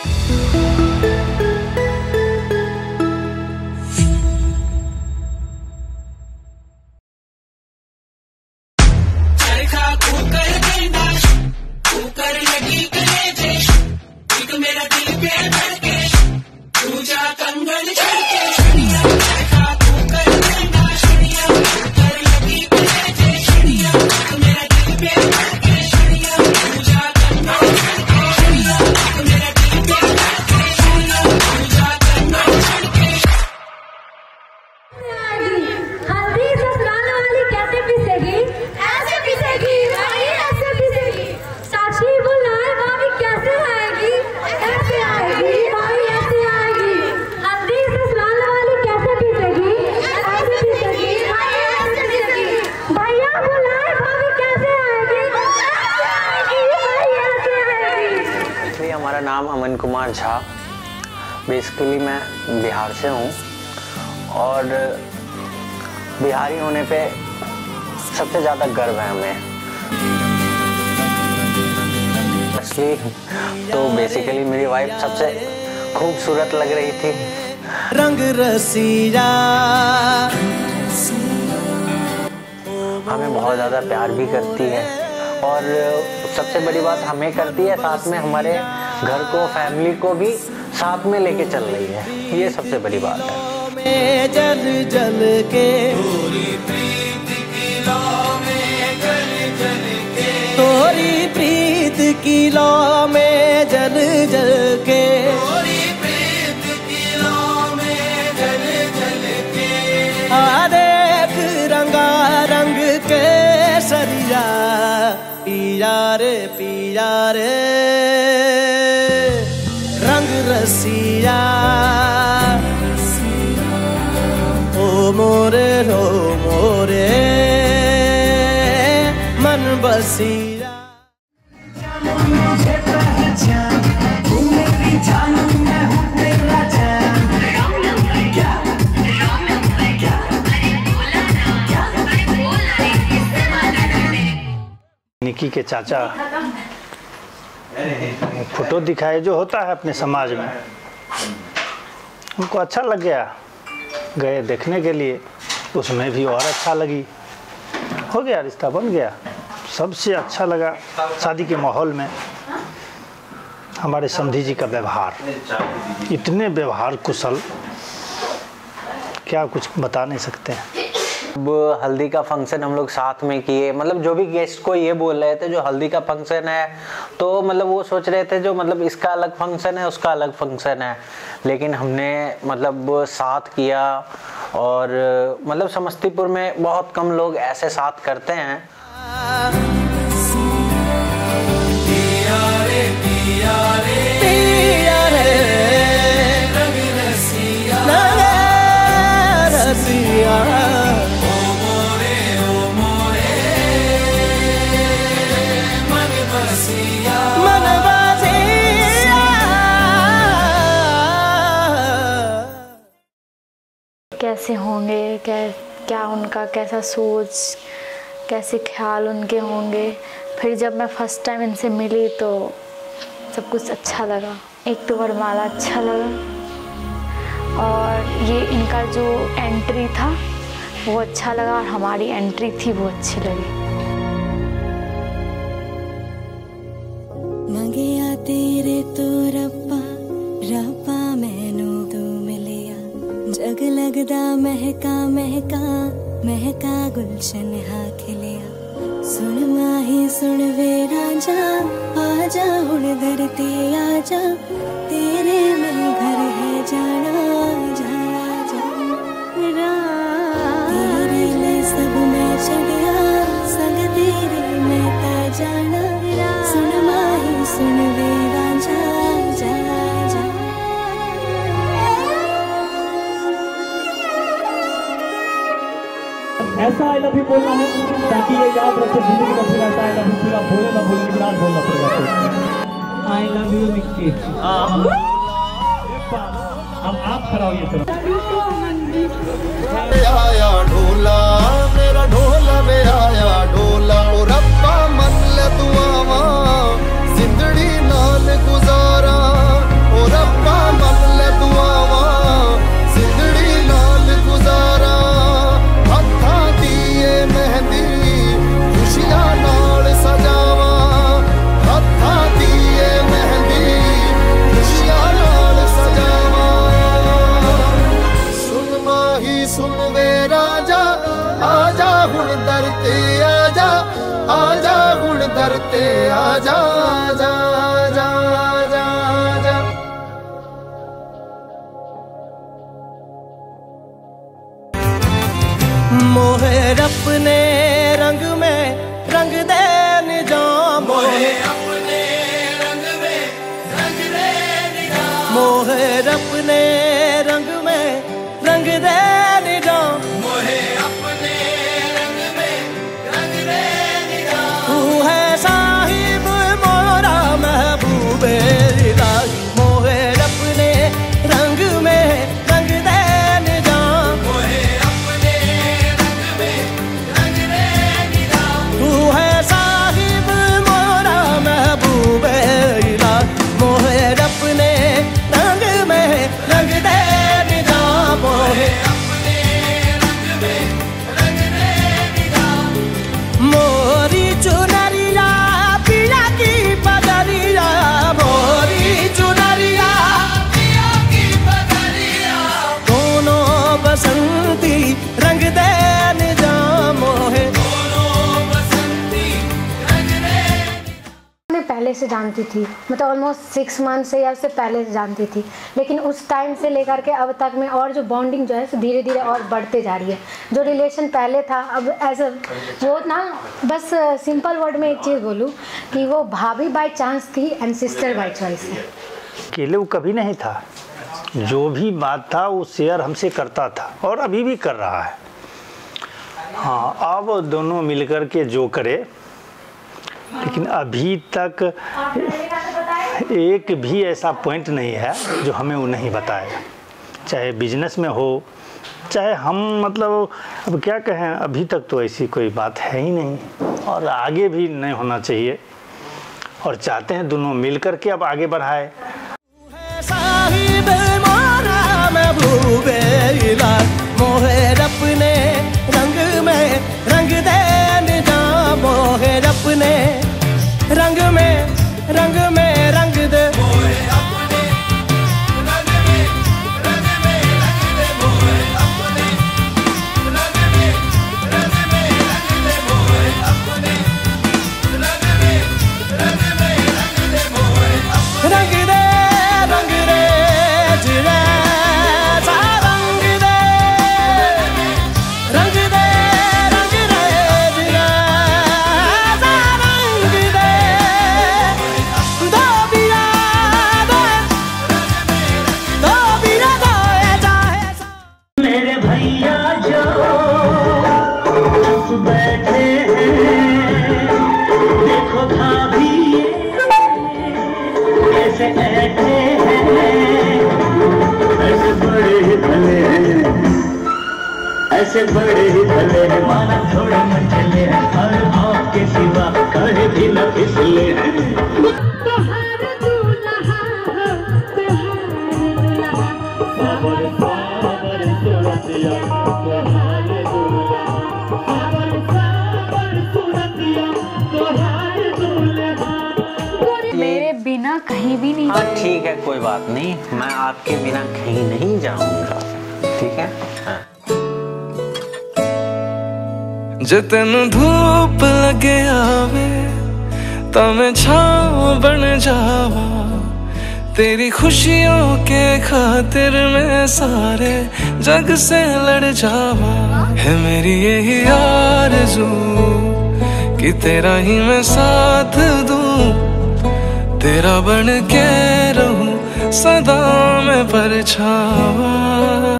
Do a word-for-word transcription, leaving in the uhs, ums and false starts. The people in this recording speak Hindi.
हमारा नाम अमन कुमार झा, बेसिकली मैं बिहार से हूँ और बिहारी होने पे सबसे ज़्यादा गर्व है हमें। असली तो बेसिकली मेरी वाइफ सबसे खूबसूरत लग रही थी। रंग रसिया हमें बहुत ज़्यादा प्यार भी करती है और सबसे बड़ी बात हमें करती है, साथ में हमारे घर को, फैमिली को भी साथ में लेके चल रही है। ये सबसे बड़ी बात है। जल जल के तोरी प्रीत की लौ में जल जल के आ देख रंगा रंग के सरिया पिया रे पिया रे रंग रसिया ओ मोरे रो मोरे मन बसिया। निकी के चाचा फोटो दिखाए जो होता है अपने समाज में, उनको अच्छा लग गया, गए देखने के लिए, उसमें भी और अच्छा लगी, हो गया, रिश्ता बन गया। सबसे अच्छा लगा शादी के माहौल में हमारे समधी जी का व्यवहार, इतने व्यवहार कुशल, क्या कुछ बता नहीं सकते हैं। अब हल्दी का फंक्शन हम लोग साथ में किए, मतलब जो भी गेस्ट को ये बोल रहे थे जो हल्दी का फंक्शन है, तो मतलब वो सोच रहे थे जो मतलब इसका अलग फंक्शन है, उसका अलग फंक्शन है, लेकिन हमने मतलब साथ किया। और मतलब समस्तीपुर में बहुत कम लोग ऐसे साथ करते हैं। पिया रे पिया रे पिया रे रंग रसिया रसिया ओ मोरे ओ मोरे मन बसिया मन बसिया। कैसे होंगे, क्या क्या उनका कैसा सोच, कैसे ख्याल उनके होंगे। फिर जब मैं फर्स्ट टाइम इनसे मिली तो सब कुछ अच्छा लगा। एक तो वरमाला अच्छा लगा और ये इनका जो एंट्री था वो अच्छा लगा और हमारी एंट्री थी वो अच्छी लगी। मंगिया तेरे तो रब्बा रब्बा मैनू तू मिलिया, जग लगदा महका महका महका गुलशन हा खिलिया। सुन माही सुन वे राजा, आजा हुण धरती आजा, तेरे में घर है जाना जाना जाना। तेरे लिए सब मैं चढ़िया, संग तेरे में ता जाना। सुन माही सुन वे राजा जा जा। ऐसा आई लव यू बोलना है ताकि ये याद रखे जिंदगी में फिर ऐसा आई लव यू पूरा बोले ना बोले बिना बोलना पड़ेगा। I love you Nikki. अब आप खड़ा होइए चलो। आया ढोला मेरा ढोला में आया ढोला, ओ रब्बा मन ले दुआवा जिंदड़ी नाल गुजारा, ओ अपने रंग में रंग दे निजाम, मोहे अपने रंग में रंग दे निजाम, मोहे अपने रंग में रंग दे निजाम, मोहे अपने रंग में रंग दे निजाम। तू है साहिब मोरा महबूब इलाही, मोहे अपने रंग में रंग दे निजाम, मोहे अपने रंग में रंग दे निजाम। तू है साहिब मोरा महबूब इलाही, मोहे अपने रंग में रंग दे निजाम, मोहे अपने रंग में रंग दे निजाम। मोरी चुनरिया पिया की बदरिया, मोरी चुनरिया पिया की बदरिया, दोनों बसंती रंग दे निजाम, मोहे दोनों बसंती रंग दे। मैं पहले से जानती थी, मतलब ऑलमोस्ट सिक्स मंथ से या उससे पहले से जानती थी, लेकिन उस टाइम से लेकर के अब तक में और जो बॉन्डिंग जो है धीरे धीरे और बढ़ते जा रही है। जो रिलेशन पहले था अब एज वो ना, बस सिंपल वर्ड में एक चीज़ बोलूँ कि वो भाभी बाय चांस थी एंड सिस्टर बाय चॉइस है। अकेले वो कभी नहीं था, जो भी बात था वो शेयर हमसे करता था और अभी भी कर रहा है। हाँ, अब दोनों मिलकर के जो करे, लेकिन अभी तक एक भी ऐसा पॉइंट नहीं है जो हमें वो नहीं बताएगा, चाहे बिजनेस में हो चाहे हम, मतलब अब क्या कहें, अभी तक तो ऐसी कोई बात है ही नहीं और आगे भी नहीं होना चाहिए, और चाहते हैं दोनों मिल कर के अब आगे बढ़ाए। साहिब मोरा महबूब इलाही, मोहे अपने रंग में रंग दे निजाम, मोहे अपने रंग में रंग में रंग दे, मोहे अपने रंग में रंग में रंग दे, मोहे अपने रंग में रंग में रंग दे, मोहे अपने रंग में रंग में रंग दे, मोहे अपने रंग दे रंग दे जिले सा रंग दे रंग दे रंग दे जिले सा रंग दे, दो बिया दे दो बिया दे चाहे मेरे भैया जो चुप बैठे हैं, देखो भाभी कैसे बैठे हैं, ऐसे बड़े ही भले हैं, ऐसे बड़े ही भले हैं, माना थोड़े न चले हैं, और आपके सिवा कहीं भी न फिसले हैं। सावर सावर सूरतिया तोहार दूल्हा, सावर सावर सूरतिया तोहार दूल्हा। मेरे बिना कहीं भी नहीं। हाँ ठीक है, कोई बात नहीं, मैं आपके बिना कहीं नहीं जाऊंगा, ठीक है। हाँ। जे तेनू धूप लगे आवे तो मैं छाँव बन जावा, तेरी खुशियों के खातिर मैं सारे जग से लड़ जावा। है मेरी यही आरज़ू कि तेरा ही मैं साथ दूं, तेरा बन के रहूं सदा मैं परछावा।